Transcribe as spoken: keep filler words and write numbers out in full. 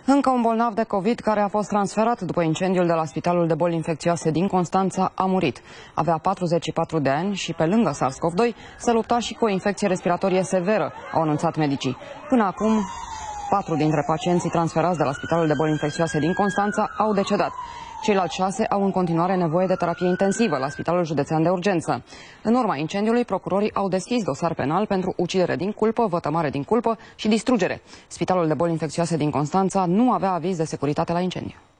Încă un bolnav de COVID care a fost transferat după incendiul de la Spitalul de Boli Infecțioase din Constanța a murit. Avea patruzeci și patru de ani și pe lângă SARS-CoV doi se lupta și cu o infecție respiratorie severă, au anunțat medicii. Până acum, patru dintre pacienții transferați de la Spitalul de Boli Infecțioase din Constanța au decedat. Ceilalți șase au în continuare nevoie de terapie intensivă la Spitalul Județean de Urgență. În urma incendiului, procurorii au deschis dosar penal pentru ucidere din culpă, vătămare din culpă și distrugere. Spitalul de Boli Infecțioase din Constanța nu avea aviz de securitate la incendiu.